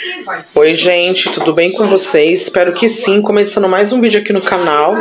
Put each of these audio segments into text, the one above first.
Oi, gente, tudo bem com vocês? Espero que sim. Começando mais um vídeo aqui no canal.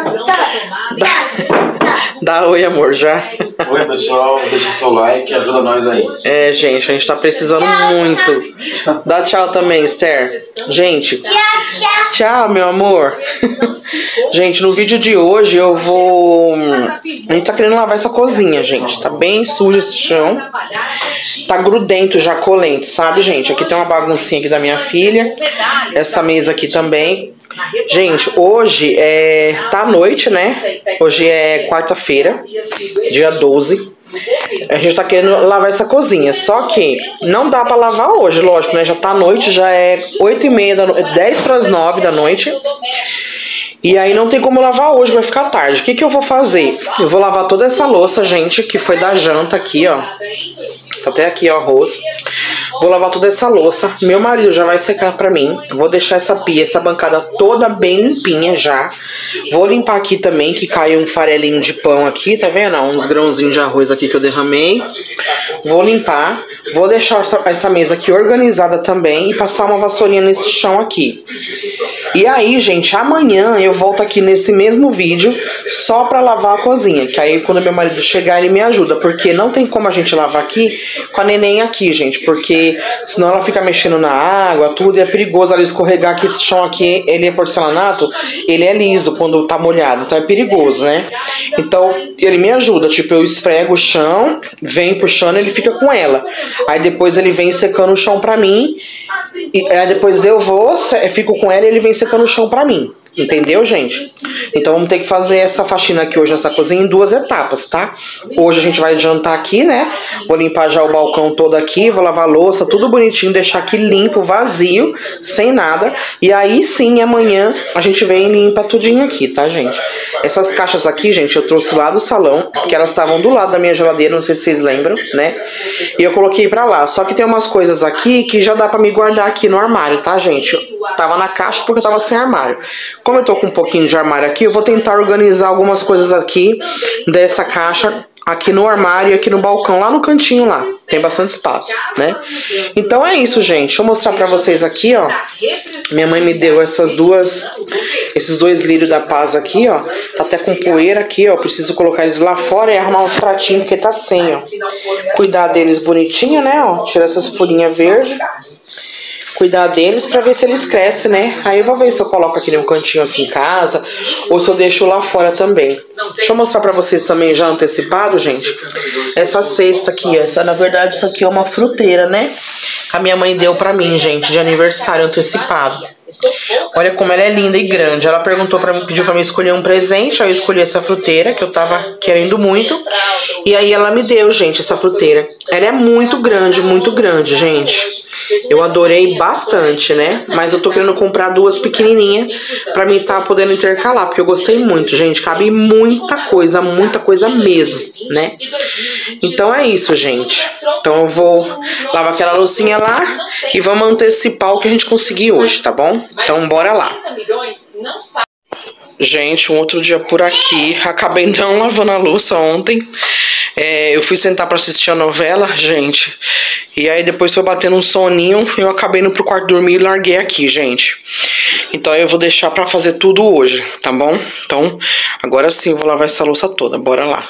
Dá oi, amor, já. Oi, pessoal, deixa seu like, ajuda nós aí. É, gente, a gente tá precisando muito. Dá tchau também, Esther. Gente, tchau, meu amor. Gente, no vídeo de hoje eu vou... A gente tá querendo lavar essa cozinha, gente. Tá bem sujo esse chão. Tá grudento já, colento, sabe, gente? Aqui tem uma baguncinha aqui da minha filha. Essa mesa aqui também. Gente, hoje tá à noite, né? Hoje é quarta-feira, dia 12. A gente tá querendo lavar essa cozinha. Só que não dá pra lavar hoje, lógico, né? Já tá à noite, já é 8h30 da noite, 10 para as 9 da noite. E aí não tem como lavar hoje, vai ficar tarde. O que que eu vou fazer? Eu vou lavar toda essa louça, gente, que foi da janta aqui, ó. Até aqui, ó, arroz. Vou lavar toda essa louça. Meu marido já vai secar pra mim. Vou deixar essa pia, essa bancada toda bem limpinha já. Vou limpar aqui também, que caiu um farelinho de pão aqui, tá vendo? Uns grãozinhos de arroz aqui que eu derramei. Vou limpar. Vou deixar essa mesa aqui organizada também e passar uma vassourinha nesse chão aqui. E aí, gente, amanhã eu volto aqui nesse mesmo vídeo só pra lavar a cozinha. Que aí quando meu marido chegar ele me ajuda. Porque não tem como a gente lavar aqui com a neném aqui, gente. Porque senão ela fica mexendo na água, tudo. E é perigoso ela escorregar, que esse chão aqui, ele é porcelanato. Ele é liso quando tá molhado. Então é perigoso, né? Então ele me ajuda. Tipo, eu esfrego o chão, venho puxando, ele fica com ela. Aí depois ele vem secando o chão pra mim. E aí depois eu fico com ela e ele vem secando o chão pra mim. Entendeu, gente? Então vamos ter que fazer essa faxina aqui hoje nessa cozinha em 2 etapas, tá? Hoje a gente vai jantar aqui, né? Vou limpar já o balcão todo aqui, vou lavar a louça, tudo bonitinho, deixar aqui limpo, vazio, sem nada. E aí sim, amanhã a gente vem e limpa tudinho aqui, tá, gente? Essas caixas aqui, gente, eu trouxe lá do salão, que elas estavam do lado da minha geladeira, não sei se vocês lembram, né? E eu coloquei pra lá. Só que tem umas coisas aqui que já dá pra me guardar aqui no armário, tá, gente? Eu tava na caixa porque eu tava sem armário. Como eu tô com um pouquinho de armário aqui, eu vou tentar organizar algumas coisas aqui dessa caixa aqui no armário e aqui no balcão, lá no cantinho lá. Tem bastante espaço, né? Então é isso, gente. Deixa eu mostrar pra vocês aqui, ó. Minha mãe me deu esses 2 lírios da paz aqui, ó. Tá até com poeira aqui, ó. Preciso colocar eles lá fora e arrumar uns pratinhos, porque tá sem, ó. Cuidar deles bonitinho, né, ó. Tirar essas folhinhas verdes. Cuidar deles pra ver se eles crescem, né? Aí eu vou ver se eu coloco aqui num cantinho aqui em casa ou se eu deixo lá fora também. Deixa eu mostrar pra vocês também já antecipado, gente. Essa cesta aqui, na verdade isso aqui é uma fruteira, né? A minha mãe deu pra mim, gente, de aniversário antecipado. Olha como ela é linda e grande. Ela pediu pra mim escolher um presente. Aí eu escolhi essa fruteira, que eu tava querendo muito. E aí ela me deu, gente, essa fruteira. Ela é muito grande, gente. Eu adorei bastante, né? Mas eu tô querendo comprar 2 pequenininhas pra mim tá podendo intercalar, porque eu gostei muito, gente. Cabe muita coisa mesmo, né? Então é isso, gente. Então eu vou lavar aquela loucinha lá e vamos antecipar o que a gente conseguir hoje, tá bom? Então bora lá. Gente, um outro dia por aqui. Acabei não lavando a louça ontem. Eu fui sentar pra assistir a novela, gente. E aí depois foi batendo um soninho. Eu acabei indo pro quarto dormir e larguei aqui, gente. Então eu vou deixar pra fazer tudo hoje, tá bom? Então agora sim eu vou lavar essa louça toda. Bora lá.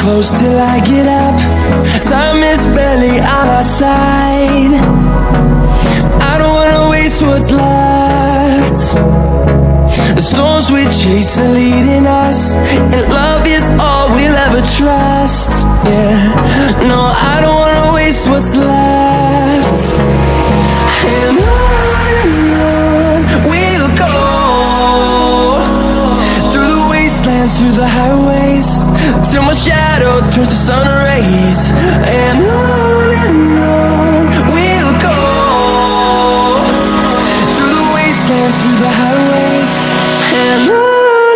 close till I get up. Time is barely on our side. I don't wanna waste what's left. The storms we chase are leading us, and love is all we'll ever trust. Yeah, no, I don't wanna waste what's left. And on we'll go, through the wastelands, through the highways, till my shadow turns to sun rays. And on we'll go, through the wastelands, through the highways, and on we'll go.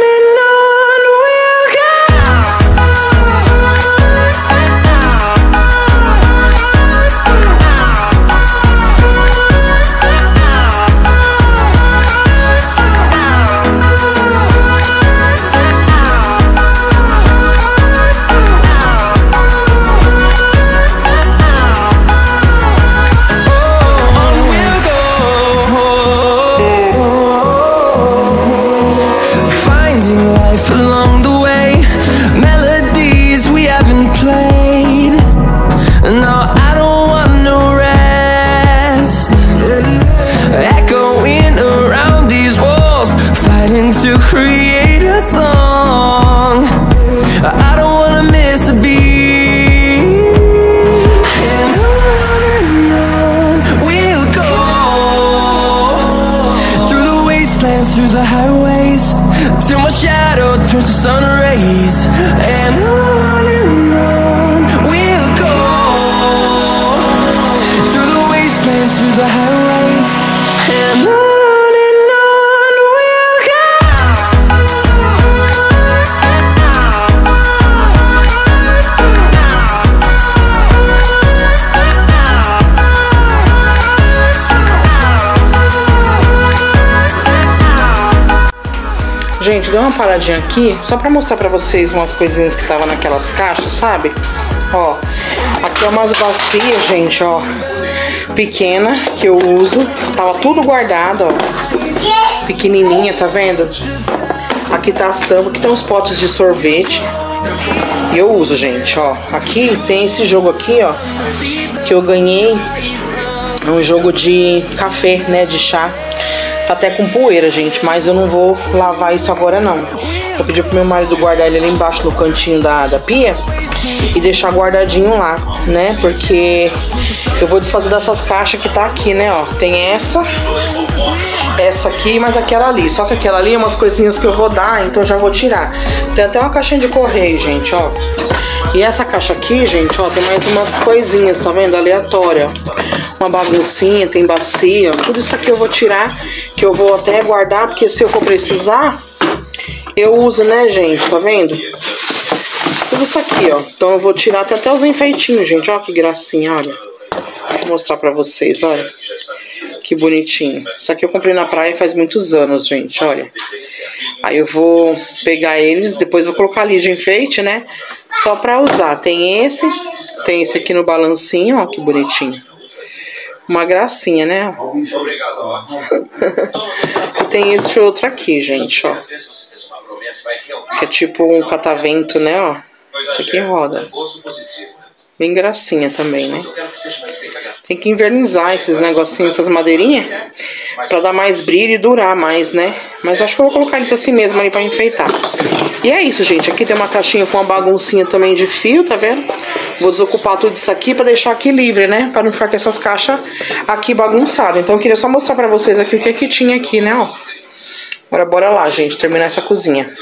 Along the way, melodies we haven't played. No, I don't want no rest. Echoing around these walls, fighting to create a song. I don't wanna miss a beat. And on we'll go, through the wastelands, through the highways, till my shadow turns to sun rays. And on we'll go, through the wastelands, through the highways, and on we'll go. Gente, dei uma paradinha aqui só pra mostrar pra vocês umas coisinhas que tava naquelas caixas, sabe? Ó, aqui é umas bacias, gente, ó, pequena, que eu uso. Tava tudo guardado, ó, pequenininha, tá vendo? Aqui tá as tampas, aqui tem uns potes de sorvete. E eu uso, gente, ó. Aqui tem esse jogo aqui, ó, que eu ganhei. É um jogo de café, né, de chá. Tá até com poeira, gente, mas eu não vou lavar isso agora, não. Eu pedi pro meu marido guardar ele ali embaixo no cantinho da pia e deixar guardadinho lá, né? Porque eu vou desfazer dessas caixas que tá aqui, né, ó. Tem essa aqui, mas aquela ali. Só que aquela ali é umas coisinhas que eu vou dar, então eu já vou tirar. Tem até uma caixinha de correio, gente, ó. E essa caixa aqui, gente, ó, tem mais umas coisinhas, tá vendo? Aleatória. Uma baguncinha, tem bacia. Tudo isso aqui eu vou tirar, que eu vou até guardar, porque se eu for precisar, eu uso, né, gente? Tá vendo? Tudo isso aqui, ó. Então eu vou tirar até os enfeitinhos, gente. Ó que gracinha, olha. Deixa eu mostrar pra vocês, olha. Que bonitinho. Isso aqui eu comprei na praia faz muitos anos, gente, olha. Aí eu vou pegar eles, depois vou colocar ali de enfeite, né? Só pra usar. Tem esse aqui no balancinho, ó, que bonitinho. Uma gracinha, né? E tem esse outro aqui, gente, ó. Que é tipo um catavento, né, ó. Esse aqui roda. Bem gracinha também, né? Tem que invernizar esses negocinhos, essas madeirinhas, pra dar mais brilho e durar mais, né? Mas acho que eu vou colocar eles assim mesmo ali pra enfeitar. E é isso, gente. Aqui tem uma caixinha com uma baguncinha também de fio, tá vendo? Vou desocupar tudo isso aqui pra deixar aqui livre, né? Pra não ficar com essas caixas aqui bagunçadas. Então eu queria só mostrar pra vocês aqui o que é que tinha aqui, né, ó. Agora bora lá, gente, terminar essa cozinha.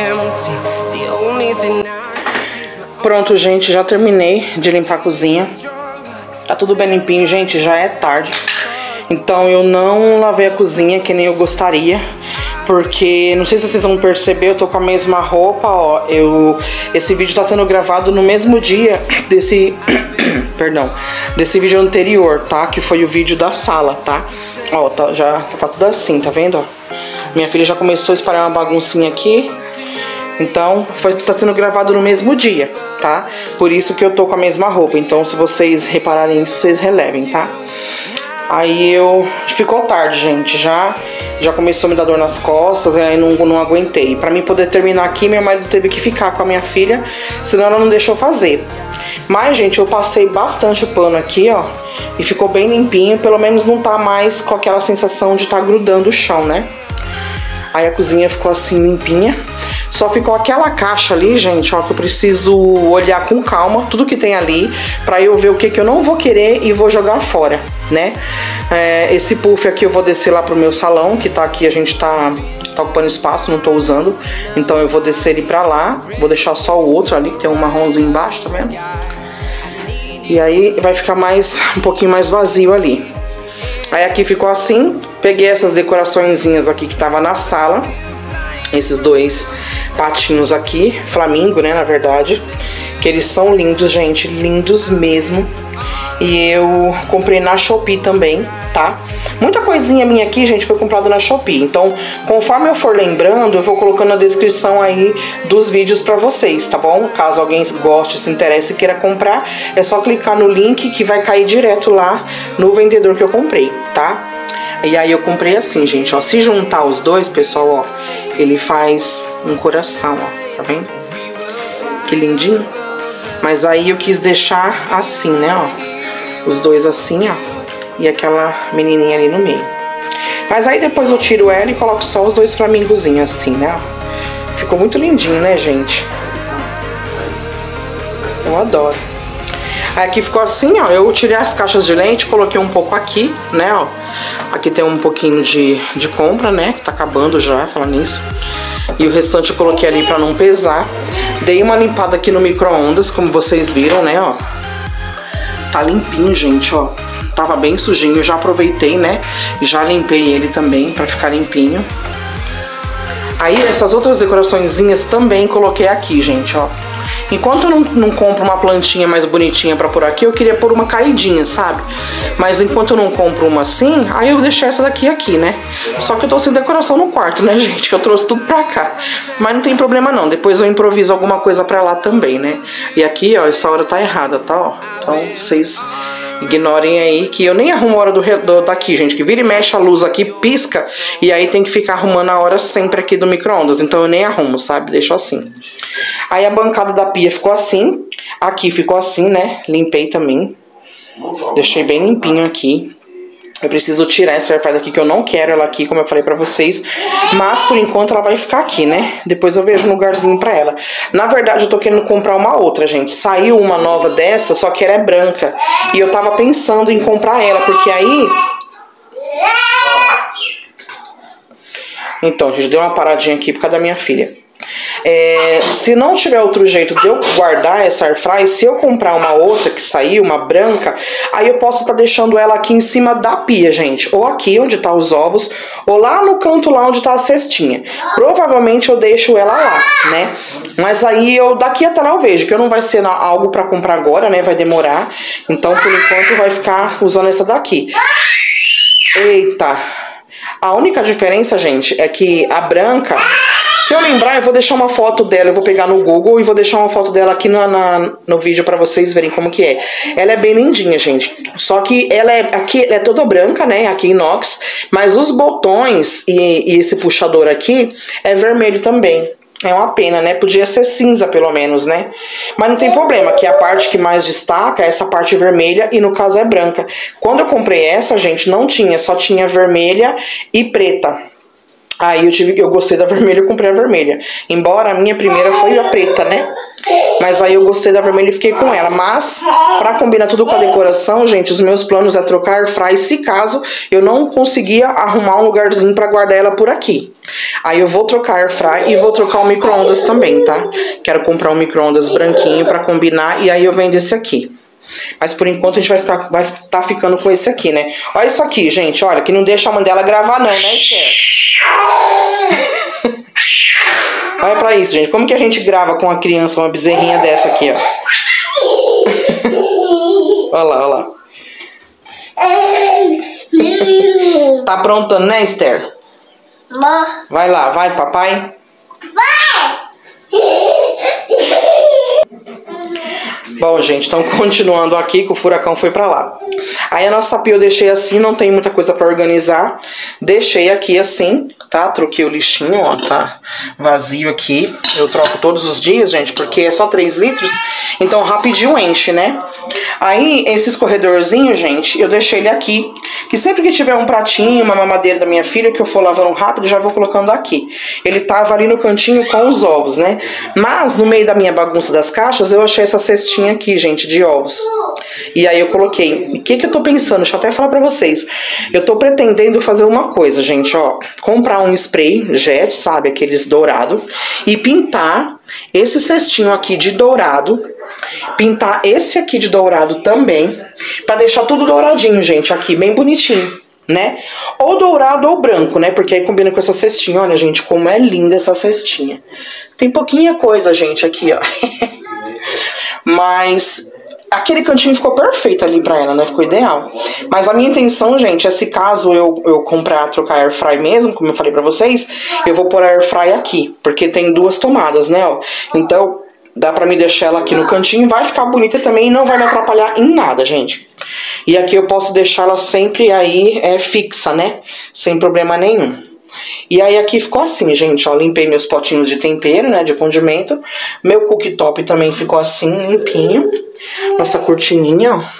Pronto, gente, já terminei de limpar a cozinha. Tá tudo bem limpinho, gente, já é tarde. Então eu não lavei a cozinha que nem eu gostaria, porque não sei se vocês vão perceber, eu tô com a mesma roupa, ó. Esse vídeo tá sendo gravado no mesmo dia desse desse vídeo anterior, tá? Que foi o vídeo da sala, tá? Ó, já tá tudo assim, tá vendo, ó? Minha filha já começou a espalhar uma baguncinha aqui. Então, tá sendo gravado no mesmo dia, tá? Por isso que eu tô com a mesma roupa. Então, se vocês repararem isso, vocês relevem, tá? Aí ficou tarde, gente. Já começou a me dar dor nas costas. E aí não aguentei. Pra mim poder terminar aqui, meu marido teve que ficar com a minha filha. Senão ela não deixou fazer. Mas, gente, eu passei bastante o pano aqui, ó. E ficou bem limpinho. Pelo menos não tá mais com aquela sensação de tá grudando o chão, né? Aí a cozinha ficou assim limpinha. Só ficou aquela caixa ali, gente, ó, que eu preciso olhar com calma tudo que tem ali, pra eu ver o que eu não vou querer e vou jogar fora, né? Esse puff aqui eu vou descer lá pro meu salão, que tá aqui, a gente tá ocupando espaço, não tô usando. Então eu vou descer ele pra lá, vou deixar só o outro ali, que tem um marronzinho embaixo, tá vendo? E aí vai ficar um pouquinho mais vazio ali. Aí aqui ficou assim, peguei essas decoraçõezinhas aqui que tava na sala. Esses dois patinhos aqui, flamingo, né, na verdade. Que eles são lindos, gente, lindos mesmo. E eu comprei na Shopee também, tá? Muita coisinha minha aqui, gente, foi comprado na Shopee. Então, conforme eu for lembrando, eu vou colocando na descrição aí dos vídeos pra vocês, tá bom? Caso alguém goste, se interesse e queira comprar, é só clicar no link que vai cair direto lá no vendedor que eu comprei, tá? E aí eu comprei assim, gente, ó. Se juntar os dois, pessoal, ó, ele faz um coração, ó. Tá vendo? Que lindinho. Mas aí eu quis deixar assim, né, ó. Os dois assim, ó. E aquela menininha ali no meio. Mas aí depois eu tiro ela e coloco só os dois flamingozinhos assim, né, ó. Ficou muito lindinho, né, gente? Eu adoro. Aí aqui ficou assim, ó. Eu tirei as caixas de lente, coloquei um pouco aqui, né, ó. Aqui tem um pouquinho de compra, né, que tá acabando já, falando nisso. E o restante eu coloquei ali pra não pesar. Dei uma limpada aqui no micro-ondas, como vocês viram, né, ó. Tá limpinho, gente, ó. Tava bem sujinho, eu já aproveitei, né. Já limpei ele também, pra ficar limpinho. Aí essas outras decoraçõezinhas também coloquei aqui, gente, ó. Enquanto eu não compro uma plantinha mais bonitinha pra pôr aqui, eu queria pôr uma caidinha, sabe? Mas enquanto eu não compro uma assim, aí eu deixei essa daqui aqui, né? Só que eu tô sem decoração no quarto, né, gente? Que eu trouxe tudo pra cá. Mas não tem problema não, depois eu improviso alguma coisa pra lá também, né? E aqui, ó, essa hora tá errada, tá, ó? Então vocês ignorem aí que eu nem arrumo a hora daqui, gente. Que vira e mexe a luz aqui, pisca. E aí tem que ficar arrumando a hora sempre aqui do micro-ondas. Então eu nem arrumo, sabe? Deixo assim. Aí a bancada da pia ficou assim. Aqui ficou assim, né? Limpei também. Deixei bem limpinho aqui. Eu preciso tirar essa airfryer daqui, que eu não quero ela aqui, como eu falei pra vocês. Mas, por enquanto, ela vai ficar aqui, né? Depois eu vejo um lugarzinho pra ela. Na verdade, eu tô querendo comprar uma outra, gente. Saiu uma nova dessa, só que ela é branca. E eu tava pensando em comprar ela, porque aí... Então, gente, deu uma paradinha aqui por causa da minha filha. Se não tiver outro jeito de eu guardar essa airfryer, se eu comprar uma outra que saiu, uma branca, aí eu posso estar deixando ela aqui em cima da pia, gente. Ou aqui onde tá os ovos, ou lá no canto lá onde tá a cestinha. Provavelmente eu deixo ela lá, né? Mas aí daqui até lá eu vejo, que eu não vai ser algo pra comprar agora, né? Vai demorar. Então, por enquanto, vai ficar usando essa daqui. Eita! A única diferença, gente, é que a branca... Se eu lembrar, eu vou deixar uma foto dela, eu vou pegar no Google e vou deixar uma foto dela aqui no vídeo pra vocês verem como que é. Ela é bem lindinha, gente. Só que ela é toda branca, né, aqui inox, mas os botões e esse puxador aqui é vermelho também. É uma pena, né? Podia ser cinza, pelo menos, né? Mas não tem problema, que a parte que mais destaca é essa parte vermelha e, no caso, é branca. Quando eu comprei essa, gente, não tinha, só tinha vermelha e preta. Aí eu gostei da vermelha, eu comprei a vermelha. Embora a minha primeira foi a preta, né? Mas aí eu gostei da vermelha e fiquei com ela. Mas, pra combinar tudo com a decoração, gente, os meus planos é trocar air fry se caso eu não conseguia arrumar um lugarzinho pra guardar ela por aqui. Aí eu vou trocar air fry e vou trocar o micro-ondas também, tá? Quero comprar um micro-ondas branquinho pra combinar e aí eu vendo esse aqui. Mas por enquanto a gente vai tá ficando com esse aqui, né? Olha isso aqui, gente, olha, que não deixa a mãe dela gravar não, né, Esther? Olha pra isso, gente. Como que a gente grava com uma criança, uma bezerrinha dessa aqui, ó? Olha lá, olha lá. Tá aprontando, né, Esther? Vai lá, vai, papai. Vai! Bom, gente, então continuando aqui, que o furacão foi pra lá. Aí a nossa pia eu deixei assim, não tem muita coisa pra organizar. Deixei aqui assim, tá? Troquei o lixinho, ó, tá vazio aqui. Eu troco todos os dias, gente, porque é só 3 litros, então rapidinho enche, né? Aí, esse escorredorzinho, gente, eu deixei ele aqui, que sempre que tiver um pratinho, uma mamadeira da minha filha, que eu for lavando rápido, já vou colocando aqui. Ele tava ali no cantinho com os ovos, né? Mas, no meio da minha bagunça das caixas, eu achei essa cestinha aqui, gente, de ovos. E aí eu coloquei. E o que eu tô pensando? Deixa eu até falar pra vocês. Eu tô pretendendo fazer uma coisa, gente, ó. Comprar um spray jet, sabe? Aqueles dourado. E pintar esse cestinho aqui de dourado. Pintar esse aqui de dourado também. Pra deixar tudo douradinho, gente, aqui, bem bonitinho, né? Ou dourado ou branco, né? Porque aí combina com essa cestinha. Olha, gente, como é linda essa cestinha. Tem pouquinha coisa, gente, aqui, ó. Mas aquele cantinho ficou perfeito ali pra ela, né? Ficou ideal. Mas a minha intenção, gente, é se caso eu trocar air fry mesmo, como eu falei pra vocês, eu vou pôr a air fry aqui. Porque tem 2 tomadas, né, ó. Então, dá pra me deixar ela aqui no cantinho. Vai ficar bonita também e não vai me atrapalhar em nada, gente. E aqui eu posso deixar ela sempre aí fixa, né? Sem problema nenhum. E aí aqui ficou assim, gente, ó, limpei meus potinhos de tempero, né, de condimento. Meu cooktop também ficou assim, limpinho. Nossa cortininha, ó.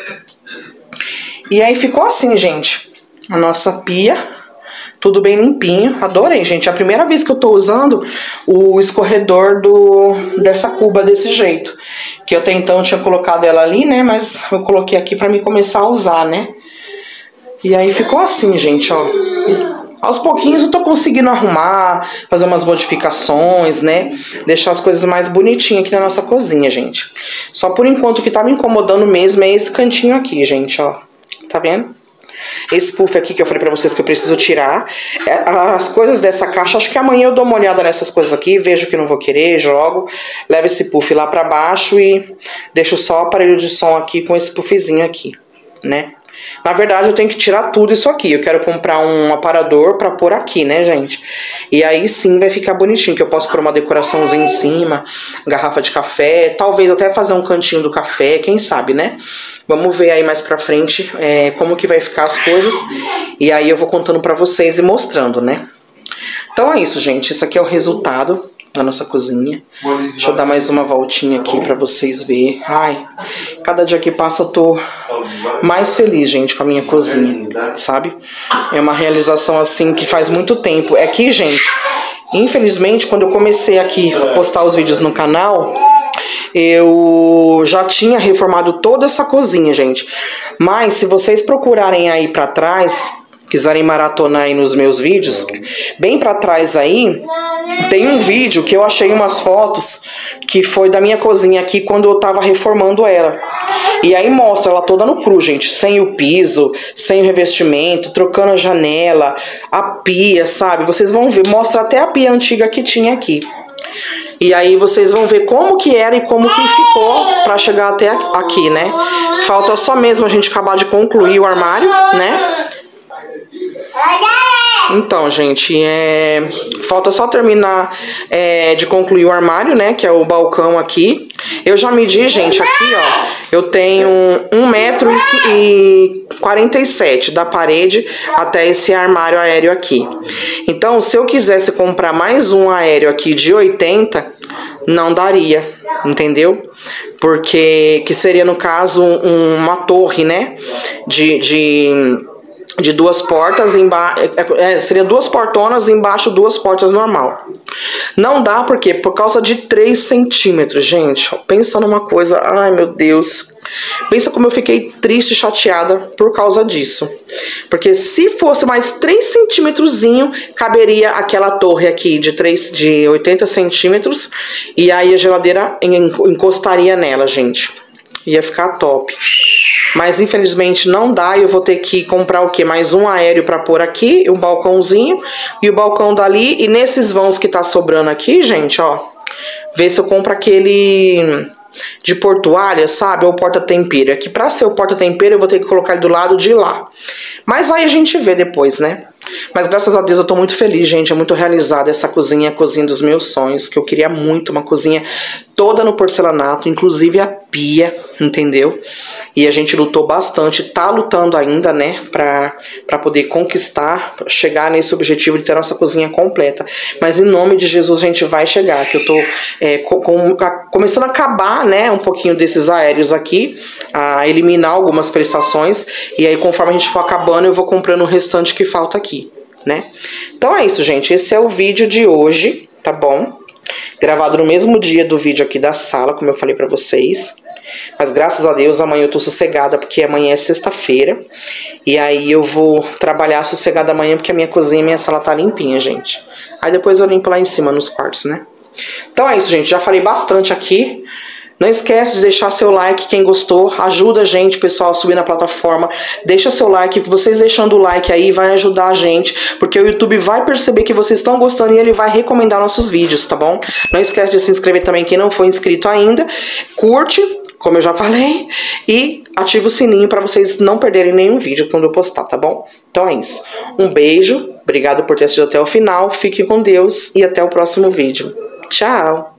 E aí ficou assim, gente, a nossa pia, tudo bem limpinho. Adorei, gente, é a primeira vez que eu tô usando o escorredor dessa cuba desse jeito. Que eu até então tinha colocado ela ali, né, mas eu coloquei aqui pra mim começar a usar, né. E aí ficou assim, gente, ó. Aos pouquinhos eu tô conseguindo arrumar, fazer umas modificações, né? Deixar as coisas mais bonitinhas aqui na nossa cozinha, gente. Só por enquanto o que tá me incomodando mesmo é esse cantinho aqui, gente, ó. Tá vendo? Esse puff aqui que eu falei pra vocês que eu preciso tirar. As coisas dessa caixa, acho que amanhã eu dou uma olhada nessas coisas aqui, vejo que não vou querer, jogo, levo esse puff lá pra baixo e deixo só o aparelho de som aqui com esse puffzinho aqui, né? Na verdade, eu tenho que tirar tudo isso aqui. Eu quero comprar um aparador pra pôr aqui, né, gente? E aí sim vai ficar bonitinho, que eu posso pôr uma decoraçãozinha em cima, garrafa de café, talvez até fazer um cantinho do café, quem sabe, né? Vamos ver aí mais pra frente como que vai ficar as coisas. E aí eu vou contando pra vocês e mostrando, né? Então é isso, gente. Esse aqui é o resultado da nossa cozinha. Deixa eu dar mais uma voltinha aqui pra vocês verem. Ai, cada dia que passa eu tô mais feliz, gente, com a minha cozinha, sabe? É uma realização, assim, que faz muito tempo. É que, gente, infelizmente, quando eu comecei aqui a postar os vídeos no canal, eu já tinha reformado toda essa cozinha, gente. Mas, se vocês procurarem aí pra trás, quiserem maratonar aí nos meus vídeos, bem pra trás aí, tem um vídeo que eu achei umas fotos que foi da minha cozinha aqui quando eu tava reformando ela. E aí mostra ela toda no cru, gente, sem o piso, sem o revestimento, trocando a janela, a pia, sabe? Vocês vão ver, mostra até a pia antiga que tinha aqui. E aí vocês vão ver como que era e como que ficou pra chegar até aqui, né? Falta só mesmo a gente acabar de concluir o armário, né? Então, gente, falta só terminar de concluir o armário, né, que é o balcão aqui. Eu já medi, gente, aqui, ó, eu tenho 1,47 m da parede até esse armário aéreo aqui. Então, se eu quisesse comprar mais um aéreo aqui de 80, não daria, entendeu? Porque, que seria, no caso, uma torre, né, de 2 portas, seria 2 portonas e embaixo 2 portas normal. Não dá porque por causa de 3 centímetros, gente. Pensa numa coisa, ai meu Deus. Pensa como eu fiquei triste e chateada por causa disso. Porque se fosse mais 3 centímetrozinho, caberia aquela torre aqui de 80 centímetros. E aí a geladeira encostaria nela, gente. Ia ficar top. Mas infelizmente não dá, eu vou ter que comprar o que? Mais um aéreo para pôr aqui, um balcãozinho e o balcão dali. E nesses vãos que tá sobrando aqui, gente, ó, ver se eu compro aquele de portuária, sabe? Ou porta-tempero. Aqui pra ser o porta-tempero eu vou ter que colocar ele do lado de lá. Mas aí a gente vê depois, né? Mas graças a Deus eu tô muito feliz, gente. É muito realizada essa cozinha, a cozinha dos meus sonhos. Que eu queria muito, uma cozinha toda no porcelanato, inclusive a pia, entendeu? E a gente lutou bastante, tá lutando ainda, né? Pra poder conquistar, chegar nesse objetivo de ter a nossa cozinha completa. Mas em nome de Jesus a gente vai chegar. Que eu tô começando a acabar, né? Um pouquinho desses aéreos aqui, a eliminar algumas prestações. E aí conforme a gente for acabando eu vou comprando o restante que falta aqui, né? Então é isso, gente. Esse é o vídeo de hoje, tá bom? Gravado no mesmo dia do vídeo aqui da sala, como eu falei pra vocês. Mas graças a Deus amanhã eu tô sossegada, porque amanhã é sexta-feira. E aí eu vou trabalhar sossegada amanhã, porque a minha cozinha e minha sala tá limpinha, gente. Aí depois eu limpo lá em cima, nos quartos, né? Então é isso, gente. Já falei bastante aqui. Não esquece de deixar seu like, quem gostou, ajuda a gente, pessoal, a subir na plataforma. Deixa seu like, vocês deixando o like aí vai ajudar a gente, porque o YouTube vai perceber que vocês estão gostando e ele vai recomendar nossos vídeos, tá bom? Não esquece de se inscrever também quem não foi inscrito ainda, curte, como eu já falei, e ativa o sininho para vocês não perderem nenhum vídeo quando eu postar, tá bom? Então é isso. Um beijo, obrigado por ter assistido até o final, fique com Deus e até o próximo vídeo. Tchau!